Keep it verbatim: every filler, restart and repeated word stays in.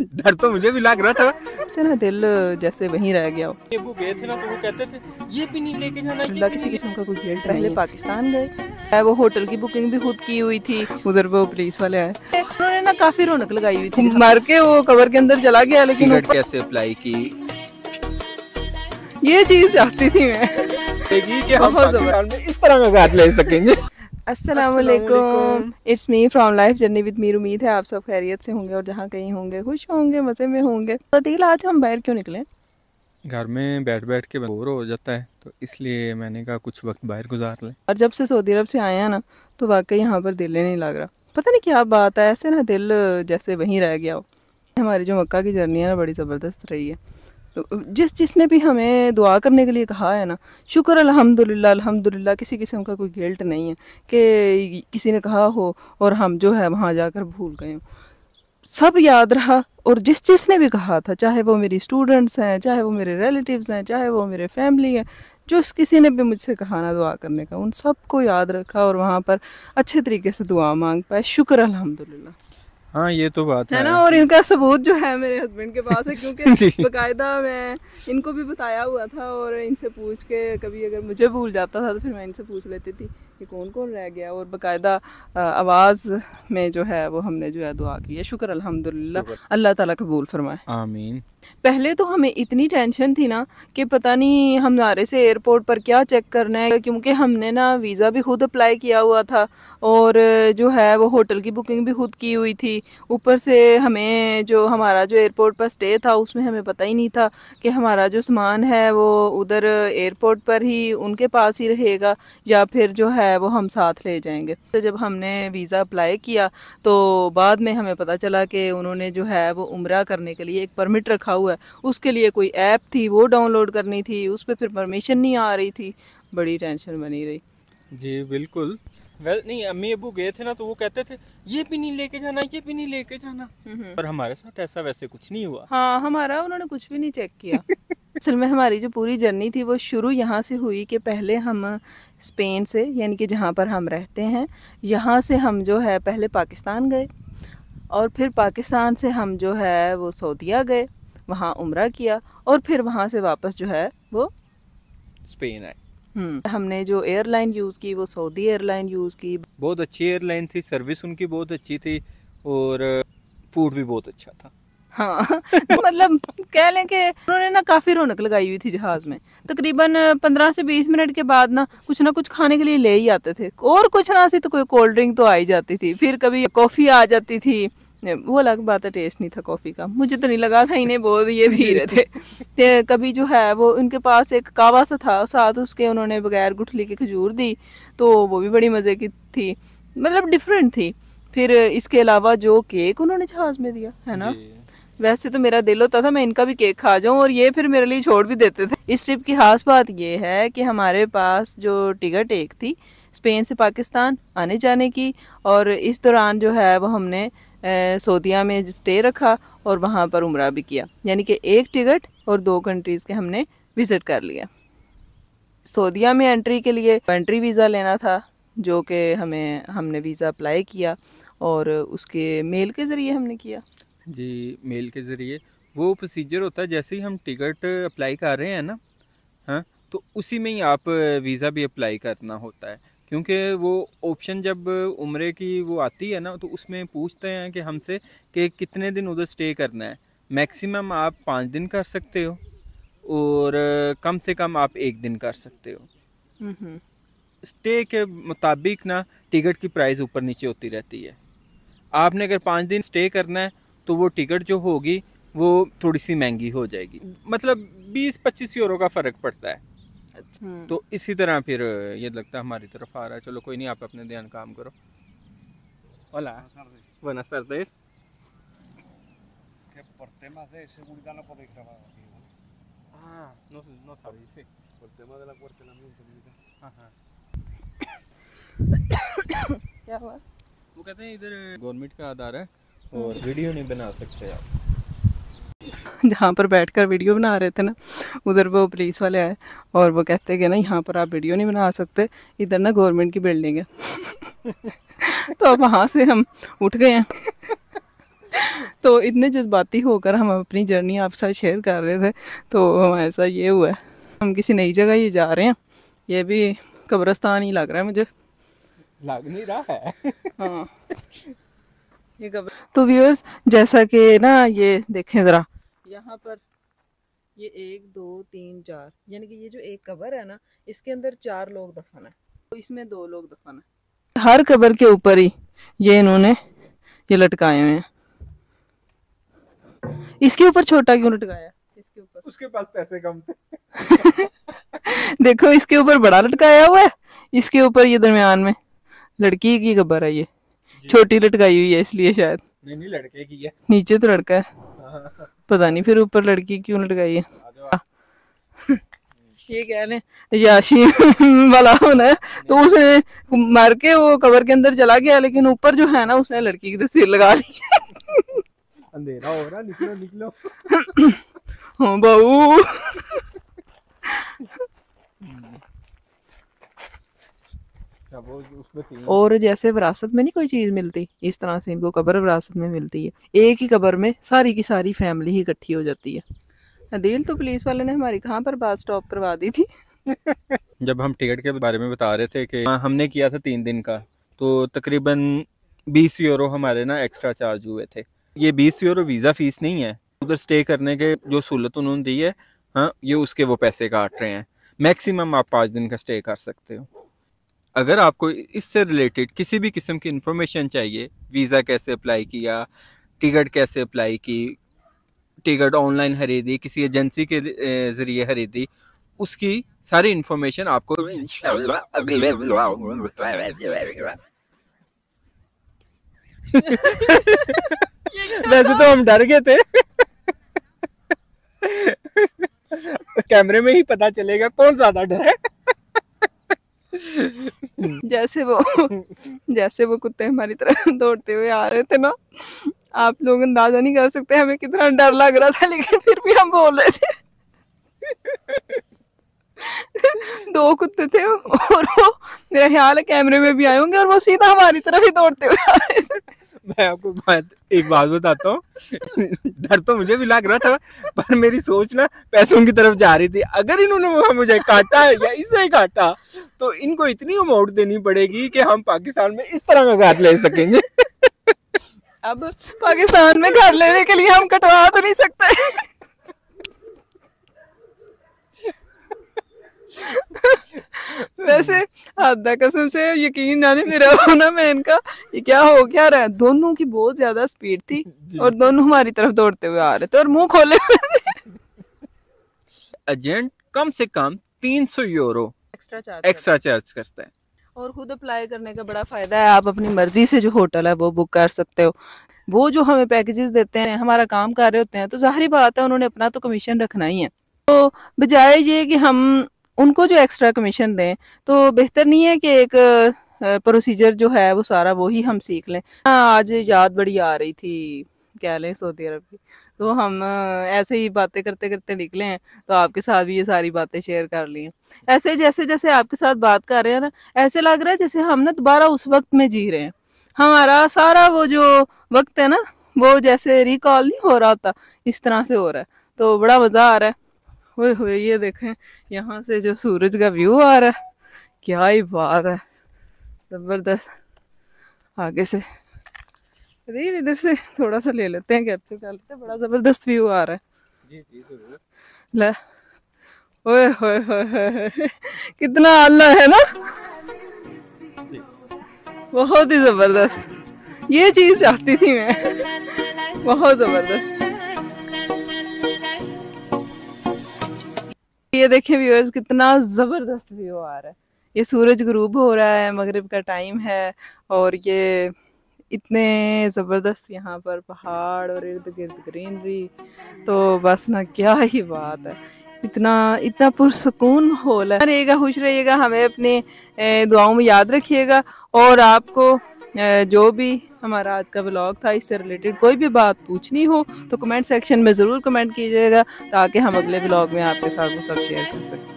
डर तो मुझे भी लग रहा था से ना दिल जैसे वहीं रह गया हो। ये वो गए थे ना तो वो कहते थे ये भी नहीं लेके जाना, अल्लाह किसी किस्म का कोई गिल्ट पहले पाकिस्तान गए, वो होटल की बुकिंग भी खुद की हुई थी, उधर वो पुलिस वाले आए, उन्होंने ना काफी रौनक लगाई हुई थी, मार के वो कवर के अंदर चला गया। लेकिन टिकट कैसे अप्लाई की, ये चीज चाहती थी मैं कि हम पाकिस्तान में इस तरह का ले सकेंगे। अस्सलाम वालेकुम, it's me from life journey with Mir. उम्मीद है आप सब खैरियत से होंगे और जहाँ कहीं होंगे खुश होंगे, मज़े में होंगे। तो दिल आज हम बाहर क्यों निकले? घर में बैठ बैठ के बोर हो जाता है, तो इसलिए मैंने कहा कुछ वक्त बाहर गुजार लें। और जब से सऊदी अरब से आए हैं ना, तो वाकई यहाँ पर दिल नहीं लग रहा। पता नहीं क्या बात है, ऐसे ना दिल जैसे वहीं रह गया हो। हमारी जो मक्का की जर्नी है ना, बड़ी ज़बरदस्त रही है। जिस जिसने भी हमें दुआ करने के लिए कहा है ना, शुक्र अल्हम्दुलिल्लाह अल्हम्दुलिल्लाह, किसी किस्म का कोई गिल्ट नहीं है कि किसी ने कहा हो और हम जो है वहाँ जाकर भूल गए हो। सब याद रहा। और जिस जिसने भी कहा था, चाहे वो मेरी स्टूडेंट्स हैं, चाहे वो मेरे रिलेटिव्स हैं, चाहे वो मेरे फैमिली है, जो किसी ने भी मुझसे कहा ना दुआ करने का, उन सबको याद रखा और वहाँ पर अच्छे तरीके से दुआ मांग पाए। शुक्र अल्हम्दुलिल्लाह। हाँ ये तो बात है, है ना। और इनका सबूत जो है मेरे हस्बैंड के पास है, क्योंकि बकायदा मैं इनको भी बताया हुआ था और इनसे पूछ के, कभी अगर मुझे भूल जाता था तो फिर मैं इनसे पूछ लेती थी कि कौन कौन रह गया, और बकायदा आवाज़ में जो है वो हमने जो है दुआ की है। शुक्र अल्हम्दुलिल्लाह, अल्लाह ताला कबूल फरमाए, आमीन। पहले तो हमें इतनी टेंशन थी ना कि पता नहीं हमारे से एयरपोर्ट पर क्या चेक करना है, क्योंकि हमने ना वीज़ा भी खुद अप्लाई किया हुआ था और जो है वो होटल की बुकिंग भी खुद की हुई थी। ऊपर से हमें जो हमारा जो एयरपोर्ट पर स्टे था उसमें हमें पता ही नहीं था कि हमारा जो सामान है वो उधर एयरपोर्ट पर ही उनके पास ही रहेगा या फिर जो है वो हम साथ ले जाएंगे। तो जब हमने वीज़ा अप्लाई किया तो बाद में हमें पता चला कि उन्होंने जो है वो उम्रा करने के लिए एक परमिट रखा हुआ है, उसके लिए कोई ऐप थी वो डाउनलोड करनी थी, उस पर फिर परमिशन नहीं आ रही थी। बड़ी टेंशन बनी रही। जी बिल्कुल। वेल नहीं, अम्मी अबू गए थे ना तो वो कहते थे ये भी नहीं लेके जाना, ये भी नहीं लेके जाना, पर हमारे साथ ऐसा वैसे कुछ नहीं हुआ। हाँ, हमारा उन्होंने कुछ भी नहीं चेक किया। असल में हमारी जो पूरी जर्नी थी वो शुरू यहाँ से हुई कि पहले हम स्पेन से, यानी कि जहाँ पर हम रहते हैं, यहाँ से हम जो है पहले पाकिस्तान गए और फिर पाकिस्तान से हम जो है वो सऊदीया गए, वहाँ उम्रा किया और फिर वहाँ से वापस जो है वो स्पेन आए। हम्म हमने जो एयरलाइन यूज़ की वो सऊदी एयरलाइन यूज़ की। बहुत अच्छी एयरलाइन थी, सर्विस उनकी बहुत अच्छी थी और फूड भी बहुत अच्छा था। हाँ मतलब कह लें कि उन्होंने ना काफ़ी रौनक लगाई हुई थी जहाज़ में। तकरीबन पंद्रह से बीस मिनट के बाद ना कुछ ना कुछ खाने के लिए ले ही आते थे, और कुछ ना सी तो कोई कोल्ड ड्रिंक तो आ ही जाती थी, फिर कभी कॉफ़ी आ जाती थी। वो अलग बात है, टेस्ट नहीं था कॉफ़ी का, मुझे तो नहीं लगा था, इन्हें बहुत ये पी रहे थे। ते कभी जो है वो उनके पास एक कावा सा था, साथ उसके उन्होंने बगैर गुठली की खजूर दी, तो वो भी बड़ी मज़े की थी, मतलब डिफरेंट थी। फिर इसके अलावा जो केक उन्होंने जहाज़ में दिया है ना, वैसे तो मेरा दिल होता था मैं इनका भी केक खा जाऊं, और ये फिर मेरे लिए छोड़ भी देते थे। इस ट्रिप की खास बात ये है कि हमारे पास जो टिकट एक थी स्पेन से पाकिस्तान आने जाने की, और इस दौरान जो है वो हमने सऊदीया में स्टे रखा और वहाँ पर उम्रा भी किया, यानी कि एक टिकट और दो कंट्रीज़ के हमने विज़िट कर लिया। सऊदीया में एंट्री के लिए एंट्री वीज़ा लेना था, जो कि हमें हमने वीज़ा अप्लाई किया और उसके मेल के ज़रिए हमने किया। जी, मेल के ज़रिए वो प्रोसीजर होता है, जैसे ही हम टिकट अप्लाई कर रहे हैं ना, हाँ, तो उसी में ही आप वीज़ा भी अप्लाई करना होता है, क्योंकि वो ऑप्शन जब उम्रे की वो आती है ना तो उसमें पूछते हैं कि हमसे कि कितने दिन उधर स्टे करना है। मैक्सिमम आप पाँच दिन कर सकते हो और कम से कम आप एक दिन कर सकते हो। स्टे के मुताबिक ना टिकट की प्राइस ऊपर नीचे होती रहती है। आपने अगर पाँच दिन स्टे करना है तो वो टिकट जो होगी वो थोड़ी सी महंगी हो जाएगी, मतलब बीस पच्चीस यूरो का फ़र्क पड़ता है। तो इसी तरह फिर ये लगता है हमारी तरफ आ रहा है। चलो कोई नहीं, आप अपने ध्यान काम करो। Hola, buenas tardes. Que por temas de seguridad no podéis grabar aquí, ¿no? Ah, no, no sabéis, sí. Por tema del acuartelamiento militar. Ajá. क्या हुआ? वो कहते हैं इधर गवर्नमेंट का आधार है और वीडियो नहीं बना सकते आप। जहाँ पर बैठकर वीडियो बना रहे थे ना, उधर वो पुलिस वाले आए और वो कहते कि ना यहाँ पर आप वीडियो नहीं बना सकते, इधर ना गवर्नमेंट की बिल्डिंग है। तो अब वहाँ से हम उठ गए हैं। तो इतने जज्बाती होकर हम अपनी जर्नी आपके साथ शेयर कर रहे थे, तो हमारे साथ ये हुआ है। हम किसी नई जगह ये जा रहे हैं, ये भी कब्रिस्तान ही लग रहा है मुझे, लग नहीं रहा है। हाँ ये कब्र। तो व्यूअर्स जैसा कि ना ये देखें ज़रा, यहाँ पर ये एक दो तीन चार, यानी कि ये जो एक कब्र है ना, इसके अंदर चार लोग दफन है, तो इसमें दो लोग दफन है। हर कब्र के ऊपर ही ये इन्होंने ये लटकाए हुए हैं। इसके ऊपर छोटा क्यों लटकाया? इसके ऊपर उसके पास पैसे कम थे। देखो इसके ऊपर बड़ा लटकाया हुआ है, इसके ऊपर ये दरमियान में लड़की की कब्र है, ये छोटी लटकाई हुई है इसलिए शायद। नहीं नहीं लड़के की है, नीचे तो लड़का है, पता नहीं फिर ऊपर लड़की क्यों लटकाई है। ये कह लें याशी वाला होना है, तो उसने मार के वो कब्र के अंदर चला गया, लेकिन ऊपर जो है ना उसने लड़की की तस्वीर लगा ली। अंधेरा हो रहा, निकलो निकलो। हाँ बहू। और जैसे विरासत में नहीं कोई चीज मिलती, इस तरह से इनको कब्र विरासत में मिलती है। एक ही कब्र में सारी की सारी फैमिली ही इकट्ठी हो जाती है। अदील, तो पुलिस वाले ने हमारी कहाँ पर बात स्टॉप करवा दी थी? जब हम टिकट के बारे में बता रहे थे कि हमने किया था तीन दिन का, तो तकरीबन बीस यूरो हमारे ना एक्स्ट्रा चार्ज हुए थे। ये बीस यूरो वीज़ा फीस नहीं है, उधर स्टे करने के जो सहूलत उन्होंने दी है, हाँ ये उसके वो पैसे काट रहे हैं। मैक्सिमम आप पाँच दिन का स्टे कर सकते हो। अगर आपको इससे रिलेटेड किसी भी किस्म की इंफॉर्मेशन चाहिए, वीज़ा कैसे अप्लाई किया, टिकट कैसे अप्लाई की, टिकट ऑनलाइन खरीदी, किसी एजेंसी के ज़रिए खरीदी, उसकी सारी इंफॉर्मेशन आपको अगले वैसे तो हम डर गए थे। कैमरे में ही पता चलेगा कौन ज्यादा डर है। जैसे वो जैसे वो कुत्ते हमारी तरह दौड़ते हुए आ रहे थे ना, आप लोग अंदाजा नहीं कर सकते हमें कितना डर लग रहा था, लेकिन फिर भी हम बोल रहे थे। दो कुत्ते थे और वो मेरा ख्याल है कैमरे में भी आए होंगे, और वो सीधा हमारी तरफ ही दौड़ते हुए आ रहे थे। मैं आपको बात एक बात बताता हूँ, डर तो मुझे भी लग रहा था, पर मेरी सोच ना पैसों की तरफ जा रही थी। अगर इन्होंने मुझे काटा या इससे ही काटा, तो इनको इतनी अमाउंट देनी पड़ेगी कि हम पाकिस्तान में इस तरह का घर ले सकेंगे। अब पाकिस्तान में घर लेने के लिए हम कटवा तो नहीं सकते। वैसे हादा कसम से यकीन ना नहीं मेरा होना, मैं इनका ये क्या हो क्या रहा है, दोनों की बहुत ज्यादा स्पीड थी और दोनों हमारी तरफ दौड़ते हुए आ रहे थे और मुंह खोले हुए। एजेंट कम से कम तीन सौ euro extra charge extra charge करता है। और खुद अप्लाई करने का बड़ा फायदा है, आप अपनी मर्जी से जो होटल है वो बुक कर सकते हो। वो जो हमें पैकेजेस देते हैं, हमारा काम कर रहे होते हैं, तो जाहिर बात है उन्होंने अपना तो कमीशन रखना ही है। तो बजाय ये कि हम उनको जो एक्स्ट्रा कमीशन दें, तो बेहतर नहीं है कि एक प्रोसीजर जो है वो सारा वो ही हम सीख लें। आज याद बड़ी आ रही थी, क्या लें, सऊदी अरब की, तो हम ऐसे ही बातें करते करते निकले हैं, तो आपके साथ भी ये सारी बातें शेयर कर ली हैं। ऐसे जैसे जैसे आपके साथ बात कर रहे हैं ना, ऐसे लग रहा है जैसे हम ना दोबारा उस वक्त में जी रहे हैं। हमारा सारा वो जो वक्त है ना, वो जैसे रिकॉल नहीं हो रहा होता, इस तरह से हो रहा है। तो बड़ा मज़ा आ रहा है। हुए हुए ये देखें यहाँ से जो सूरज का व्यू आ रहा है, क्या ही बात है, जबरदस्त। आगे से अरे इधर से थोड़ा सा ले लेते हैं, कैप्चर कर लेते हैं, बड़ा जबरदस्त व्यू आ रहा है। जी जी जरूर। ले ओए होए होए कितना आला है ना, बहुत ही जबरदस्त। ये चीज चाहती थी मैं, बहुत जबरदस्त। ये देखें व्यूअर्स, कितना जबरदस्त व्यू आ रहा है। ये सूरज गुरूब हो रहा है, मगरिब का टाइम है, और ये इतने ज़बरदस्त यहाँ पर पहाड़ और इर्द गिर्द ग्रीनरी, तो बस ना क्या ही बात है। इतना इतना पुरसकून माहौल है। रहिएगा, खुश रहिएगा, हमें अपने दुआओं में याद रखिएगा, और आपको जो भी हमारा आज का व्लॉग था इससे रिलेटेड कोई भी बात पूछनी हो तो कमेंट सेक्शन में ज़रूर कमेंट कीजिएगा, ताकि हम अगले व्लॉग में आपके साथ वो सब शेयर कर सकें।